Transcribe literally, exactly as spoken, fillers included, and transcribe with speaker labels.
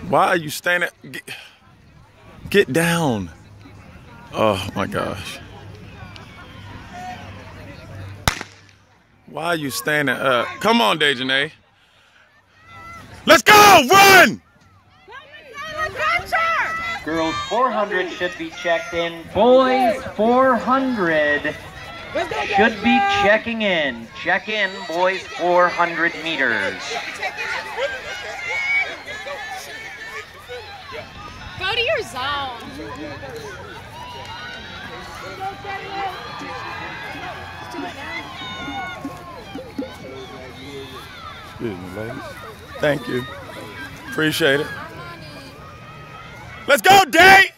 Speaker 1: Why are you standing? Get, get down. Oh my gosh. Why are you standing up? Come on, Dejanay. Let's go! Run!
Speaker 2: Girls four hundred should be checked in. Boys four hundred should be checking in. Check in, boys four hundred meters.
Speaker 3: Go to your zone.
Speaker 1: Excuse me, ladies. Thank you. Appreciate it. Let's go, Day!